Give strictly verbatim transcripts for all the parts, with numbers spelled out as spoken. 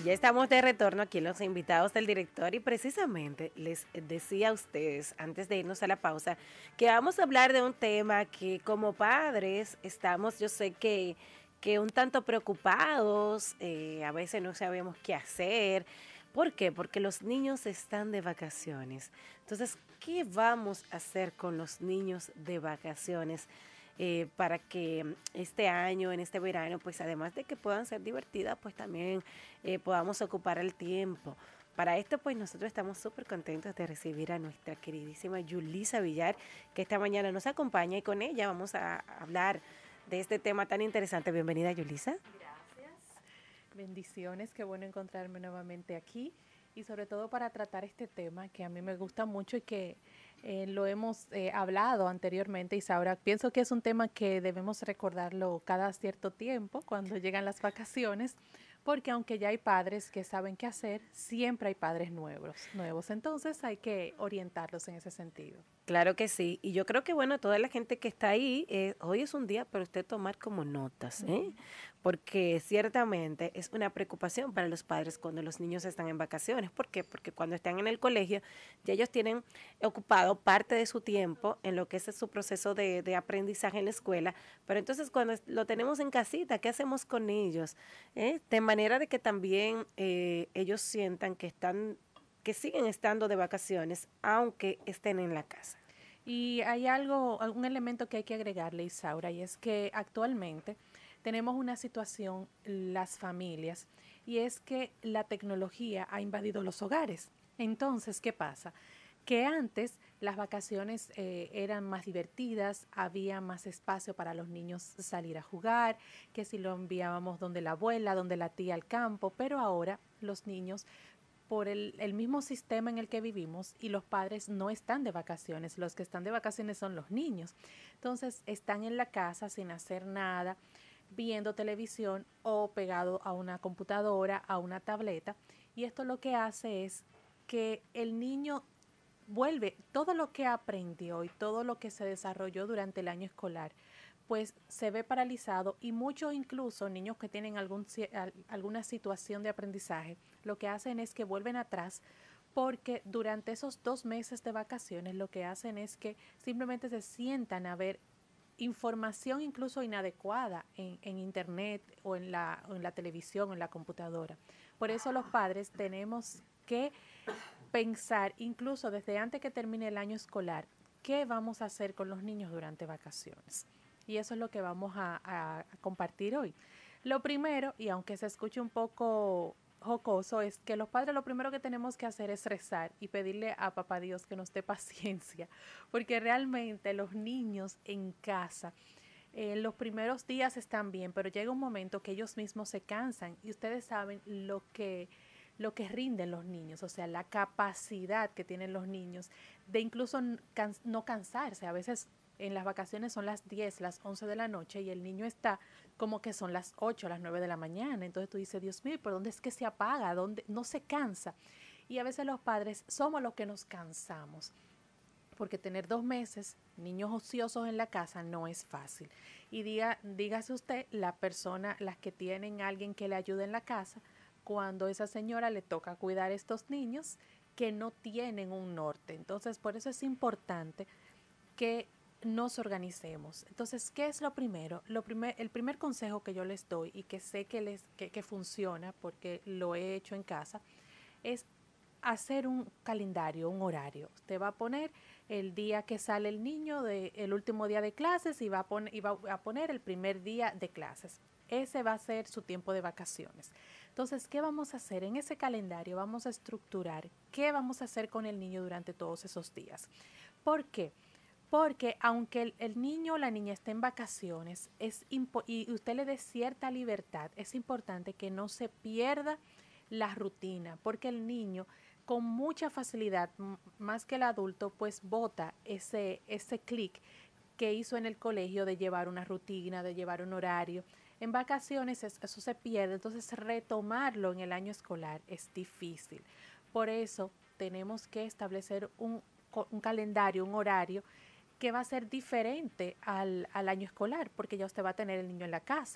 ya estamos de retorno aquí en los invitados del director y precisamente les decía a ustedes antes de irnos a la pausa que vamos a hablar de un tema que como padres estamos, yo sé que, que un tanto preocupados, eh, a veces no sabemos qué hacer. ¿Por qué? Porque los niños están de vacaciones. Entonces, ¿qué vamos a hacer con los niños de vacaciones? Eh, para que este año, en este verano, pues además de que puedan ser divertidas, pues también eh, podamos ocupar el tiempo. Para esto, pues nosotros estamos súper contentos de recibir a nuestra queridísima Yulisa Villar, que esta mañana nos acompaña y con ella vamos a hablar de este tema tan interesante. Bienvenida, Yulisa. Gracias. Bendiciones, qué bueno encontrarme nuevamente aquí y sobre todo para tratar este tema que a mí me gusta mucho y que eh, lo hemos eh, hablado anteriormente, Isaura. Pienso que es un tema que debemos recordarlo cada cierto tiempo cuando llegan las vacaciones, porque aunque ya hay padres que saben qué hacer, siempre hay padres nuevos, nuevos. Entonces hay que orientarlos en ese sentido. Claro que sí, y yo creo que bueno, toda la gente que está ahí, eh, hoy es un día para usted tomar como notas, ¿eh? Porque ciertamente es una preocupación para los padres cuando los niños están en vacaciones. ¿Por qué? Porque cuando están en el colegio ya ellos tienen ocupado parte de su tiempo en lo que es su proceso de, de aprendizaje en la escuela, pero entonces cuando lo tenemos en casita, ¿qué hacemos con ellos? ¿Eh? De manera de que también eh, ellos sientan que están que siguen estando de vacaciones, aunque estén en la casa. Y hay algo, algún elemento que hay que agregarle, Isaura, y es que actualmente tenemos una situación, las familias, y es que la tecnología ha invadido los hogares. Entonces, ¿qué pasa? Que antes las vacaciones eh, eran más divertidas, había más espacio para los niños salir a jugar, que si lo enviábamos donde la abuela, donde la tía al campo, pero ahora los niños por el, el mismo sistema en el que vivimos y los padres no están de vacaciones, los que están de vacaciones son los niños. Entonces están en la casa sin hacer nada, viendo televisión o pegado a una computadora, a una tableta, y esto lo que hace es que el niño vuelve todo lo que aprendió y todo lo que se desarrolló durante el año escolar, pues se ve paralizado y muchos incluso niños que tienen algún, alguna situación de aprendizaje, lo que hacen es que vuelven atrás porque durante esos dos meses de vacaciones lo que hacen es que simplemente se sientan a ver información incluso inadecuada en, en internet o en la, o en la televisión o en la computadora. Por eso los padres tenemos que pensar incluso desde antes que termine el año escolar qué vamos a hacer con los niños durante vacaciones. Y eso es lo que vamos a, a, a compartir hoy. Lo primero, y aunque se escuche un poco jocoso, es que los padres lo primero que tenemos que hacer es rezar y pedirle a Papá Dios que nos dé paciencia, porque realmente los niños en casa, eh, los primeros días están bien, pero llega un momento que ellos mismos se cansan y ustedes saben lo que lo que rinden los niños, o sea, la capacidad que tienen los niños de incluso no cansarse. A veces en las vacaciones son las diez, las once de la noche y el niño está como que son las ocho, las nueve de la mañana. Entonces tú dices, Dios mío, ¿por dónde es que se apaga? ¿Dónde? No se cansa. Y a veces los padres somos los que nos cansamos. Porque tener dos meses, niños ociosos en la casa, no es fácil. Y diga, dígase usted, la persona, las que tienen a alguien que le ayude en la casa, cuando esa señora le toca cuidar a estos niños que no tienen un norte. Entonces, por eso es importante que nos organicemos. Entonces, ¿qué es lo primero? Lo primer, el primer consejo que yo les doy y que sé que, les, que, que funciona porque lo he hecho en casa es hacer un calendario, un horario. Usted va a poner el día que sale el niño, de, el último día de clases y va, a poner, y va a poner el primer día de clases. Ese va a ser su tiempo de vacaciones. Entonces, ¿qué vamos a hacer? En ese calendario vamos a estructurar qué vamos a hacer con el niño durante todos esos días. ¿Por qué? Porque aunque el, el niño o la niña esté en vacaciones es y usted le dé cierta libertad, es importante que no se pierda la rutina, porque el niño con mucha facilidad, más que el adulto, pues bota ese, ese clic que hizo en el colegio de llevar una rutina, de llevar un horario. En vacaciones eso se pierde, entonces retomarlo en el año escolar es difícil. Por eso tenemos que establecer un, un calendario, un horario que va a ser diferente al, al año escolar, porque ya usted va a tener el niño en la casa.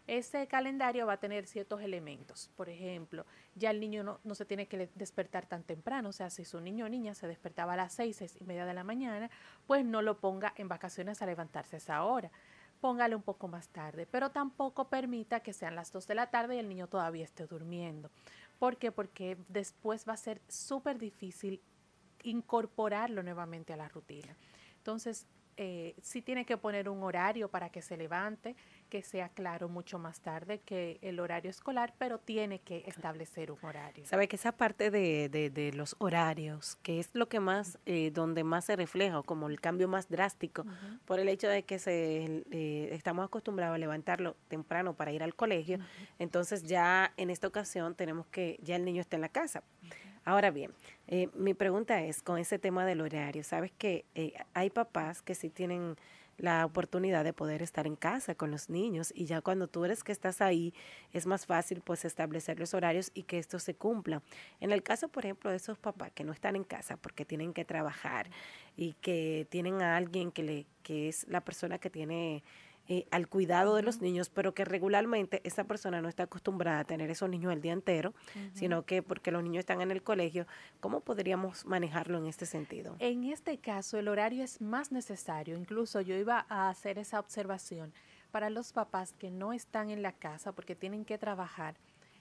Ese calendario va a tener ciertos elementos. Por ejemplo, ya el niño no, no se tiene que despertar tan temprano. O sea, si su niño o niña se despertaba a las seis, seis y media de la mañana, pues no lo ponga en vacaciones a levantarse a esa hora. Póngale un poco más tarde, pero tampoco permita que sean las dos de la tarde y el niño todavía esté durmiendo. ¿Por qué? Porque después va a ser súper difícil incorporarlo nuevamente a la rutina. Entonces, eh, sí tiene que poner un horario para que se levante, que sea claro mucho más tarde que el horario escolar, pero tiene que establecer un horario. Sabe que esa parte de, de, de los horarios, que es lo que más, eh, donde más se refleja, o como el cambio más drástico, uh-huh. por el hecho de que se eh, estamos acostumbrados a levantarlo temprano para ir al colegio, uh-huh. entonces ya en esta ocasión tenemos que, ya el niño está en la casa. Uh-huh. Ahora bien, eh, mi pregunta es con ese tema del horario, sabes que eh, hay papás que sí tienen la oportunidad de poder estar en casa con los niños y ya cuando tú eres que estás ahí es más fácil pues establecer los horarios y que esto se cumpla. En el caso, por ejemplo, de esos papás que no están en casa porque tienen que trabajar y que tienen a alguien que le que es la persona que tiene Eh, al cuidado uh-huh. de los niños, pero que regularmente esa persona no está acostumbrada a tener esos niños el día entero, uh-huh. sino que porque los niños están en el colegio, ¿cómo podríamos manejarlo en este sentido? En este caso, el horario es más necesario. Incluso yo iba a hacer esa observación para los papás que no están en la casa porque tienen que trabajar.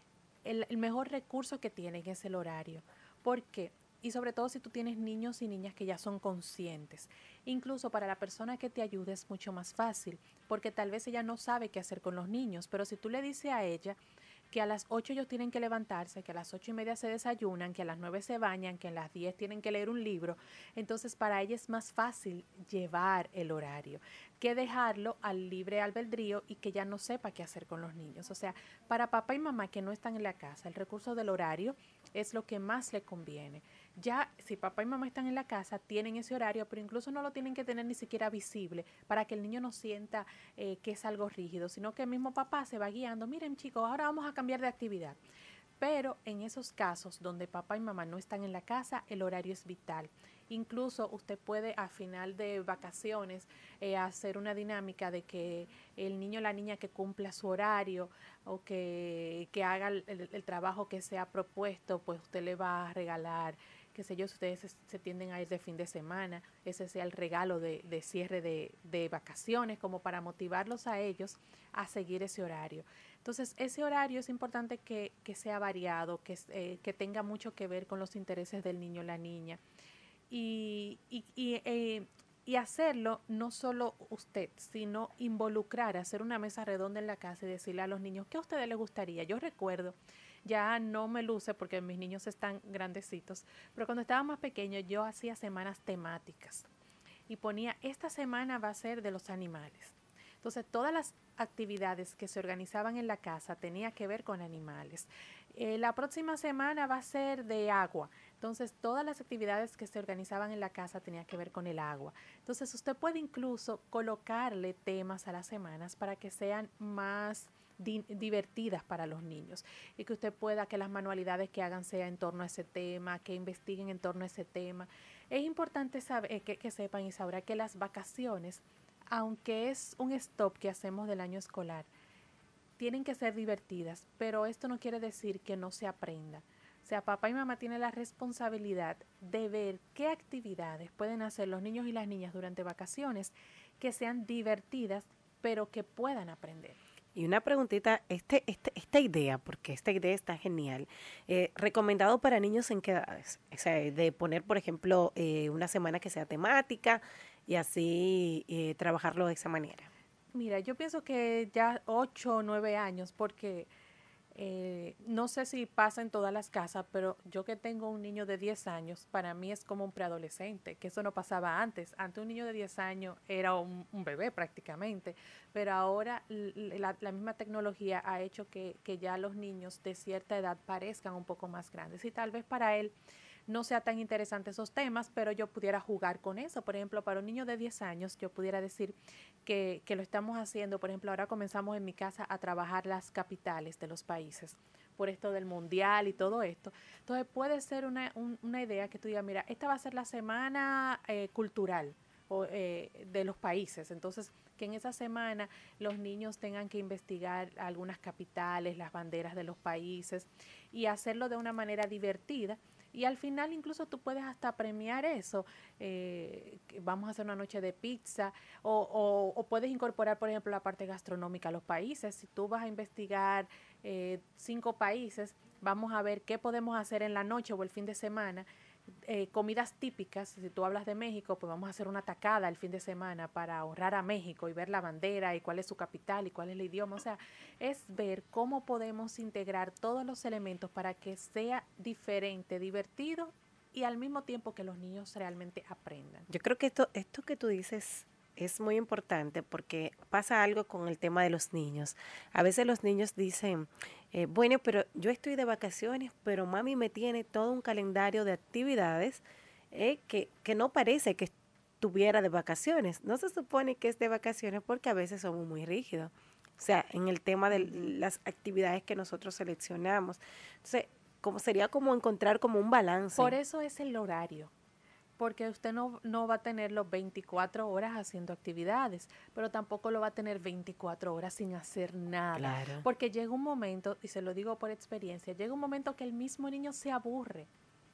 El, el mejor recurso que tienen es el horario. ¿Por qué? Y sobre todo si tú tienes niños y niñas que ya son conscientes. Incluso para la persona que te ayude es mucho más fácil, porque tal vez ella no sabe qué hacer con los niños, pero si tú le dices a ella que a las ocho ellos tienen que levantarse, que a las ocho y media se desayunan, que a las nueve se bañan, que a las diez tienen que leer un libro, entonces para ella es más fácil llevar el horario que dejarlo al libre albedrío y que ya no sepa qué hacer con los niños. O sea, para papá y mamá que no están en la casa, el recurso del horario es lo que más le conviene. Ya si papá y mamá están en la casa, tienen ese horario, pero incluso no lo tienen que tener ni siquiera visible para que el niño no sienta eh, que es algo rígido, sino que el mismo papá se va guiando. Miren chicos, ahora vamos a cambiar de actividad. Pero en esos casos donde papá y mamá no están en la casa, el horario es vital. Incluso usted puede a final de vacaciones eh, hacer una dinámica de que el niño o la niña que cumpla su horario o que, que haga el, el, el trabajo que se ha propuesto, pues usted le va a regalar, qué sé yo, si ustedes se, se tienden a ir de fin de semana, ese sea el regalo de, de cierre de, de vacaciones, como para motivarlos a ellos a seguir ese horario. Entonces, ese horario es importante que, que sea variado, que, eh, que tenga mucho que ver con los intereses del niño o la niña. Y, y, y, eh, y hacerlo no solo usted, sino involucrar, hacer una mesa redonda en la casa y decirle a los niños qué a ustedes les gustaría. Yo recuerdo, ya no me luce porque mis niños están grandecitos, pero cuando estaba más pequeño yo hacía semanas temáticas y ponía, esta semana va a ser de los animales. Entonces, todas las actividades que se organizaban en la casa tenían que ver con animales. Eh, la próxima semana va a ser de agua. Entonces, todas las actividades que se organizaban en la casa tenían que ver con el agua. Entonces, usted puede incluso colocarle temas a las semanas para que sean más di- divertidas para los niños y que usted pueda que las manualidades que hagan sea en torno a ese tema, que investiguen en torno a ese tema. Es importante saber, eh, que, que sepan, Isaura, que las vacaciones, aunque es un stop que hacemos del año escolar, tienen que ser divertidas, pero esto no quiere decir que no se aprenda. O sea, papá y mamá tienen la responsabilidad de ver qué actividades pueden hacer los niños y las niñas durante vacaciones que sean divertidas, pero que puedan aprender. Y una preguntita, este, este, esta idea, porque esta idea está genial, eh, ¿recomendado para niños en qué edades? O sea, de poner, por ejemplo, eh, una semana que sea temática y así eh, trabajarlo de esa manera. Mira, yo pienso que ya ocho o nueve años, porque eh, no sé si pasa en todas las casas, pero yo que tengo un niño de diez años, para mí es como un preadolescente, que eso no pasaba antes. Antes un niño de diez años era un, un bebé prácticamente, pero ahora la, la misma tecnología ha hecho que, que ya los niños de cierta edad parezcan un poco más grandes y tal vez para él no sea tan interesante esos temas, pero yo pudiera jugar con eso. Por ejemplo, para un niño de diez años, yo pudiera decir que, que lo estamos haciendo. Por ejemplo, ahora comenzamos en mi casa a trabajar las capitales de los países por esto del mundial y todo esto. Entonces puede ser una, un, una idea que tú digas, mira, esta va a ser la semana eh, cultural o, eh, de los países. Entonces, que en esa semana los niños tengan que investigar algunas capitales, las banderas de los países y hacerlo de una manera divertida. Y al final incluso tú puedes hasta premiar eso. Eh, vamos a hacer una noche de pizza o, o, o puedes incorporar, por ejemplo, la parte gastronómica a los países. Si tú vas a investigar eh, cinco países, vamos a ver qué podemos hacer en la noche o el fin de semana. Eh, comidas típicas, si tú hablas de México, pues vamos a hacer una tacada el fin de semana para honrar a México y ver la bandera y cuál es su capital y cuál es el idioma. O sea, es ver cómo podemos integrar todos los elementos para que sea diferente, divertido y al mismo tiempo que los niños realmente aprendan. Yo creo que esto, esto que tú dices es muy importante porque pasa algo con el tema de los niños. A veces los niños dicen, eh, bueno, pero yo estoy de vacaciones, pero mami me tiene todo un calendario de actividades eh, que, que no parece que estuviera de vacaciones. No se supone que es de vacaciones porque a veces somos muy rígidos. O sea, en el tema de las actividades que nosotros seleccionamos. Entonces, como sería como encontrar como un balance. Por eso es el horario. Porque usted no, no va a tener los veinticuatro horas haciendo actividades, pero tampoco lo va a tener veinticuatro horas sin hacer nada. Claro. Porque llega un momento, y se lo digo por experiencia, llega un momento que el mismo niño se aburre.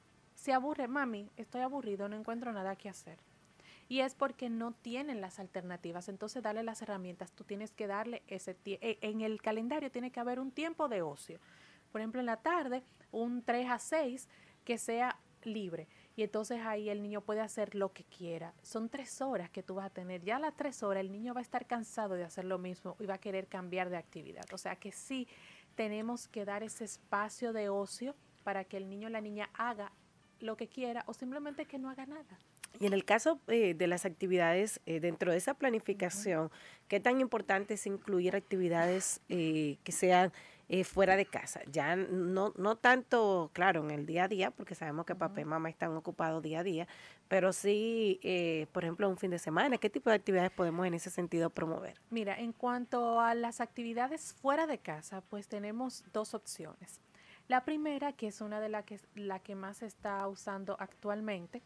Se aburre, mami, estoy aburrido, no encuentro nada que hacer. Y es porque no tienen las alternativas. Entonces, dale las herramientas. Tú tienes que darle ese tiempo. En el calendario tiene que haber un tiempo de ocio. Por ejemplo, en la tarde, un tres a seis que sea libre. Y entonces ahí el niño puede hacer lo que quiera. Son tres horas que tú vas a tener. Ya a las tres horas el niño va a estar cansado de hacer lo mismo y va a querer cambiar de actividad. O sea que sí tenemos que dar ese espacio de ocio para que el niño o la niña haga lo que quiera o simplemente que no haga nada. Y en el caso eh, de las actividades, eh, dentro de esa planificación, uh-huh. ¿qué tan importante es incluir actividades eh, que sean eh, fuera de casa? Ya no, no tanto, claro, en el día a día, porque sabemos que uh-huh. papá y mamá están ocupados día a día, pero sí, eh, por ejemplo, un fin de semana. ¿Qué tipo de actividades podemos en ese sentido promover? Mira, en cuanto a las actividades fuera de casa, pues tenemos dos opciones. La primera, que es una de las que, la que más se está usando actualmente,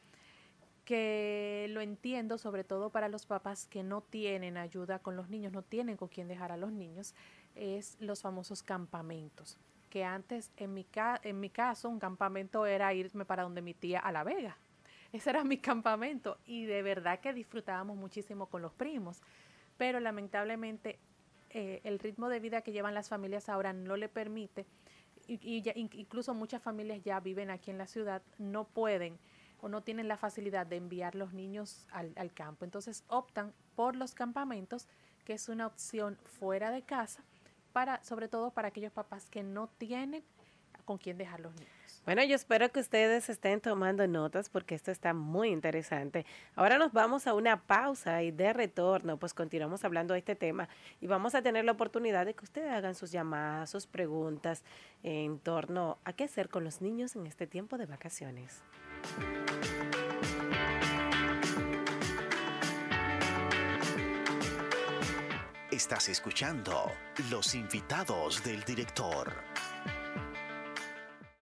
que lo entiendo, sobre todo para los papás que no tienen ayuda con los niños, no tienen con quién dejar a los niños, es los famosos campamentos. Que antes, en mi, ca en mi caso, un campamento era irme para donde mi tía a La Vega. Ese era mi campamento y de verdad que disfrutábamos muchísimo con los primos. Pero lamentablemente eh, el ritmo de vida que llevan las familias ahora no le permite, y, y ya, incluso muchas familias ya viven aquí en la ciudad, no pueden o no tienen la facilidad de enviar los niños al, al campo. Entonces optan por los campamentos, que es una opción fuera de casa, para, sobre todo para aquellos papás que no tienen con quién dejar los niños. Bueno, yo espero que ustedes estén tomando notas porque esto está muy interesante. Ahora nos vamos a una pausa y de retorno, pues continuamos hablando de este tema y vamos a tener la oportunidad de que ustedes hagan sus llamadas, sus preguntas en torno a qué hacer con los niños en este tiempo de vacaciones. Estás escuchando Los Invitados del Director.